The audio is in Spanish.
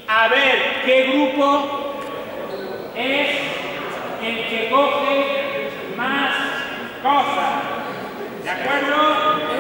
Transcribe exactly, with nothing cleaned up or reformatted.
a ver qué grupo es el que coge más cosas. ¿De acuerdo?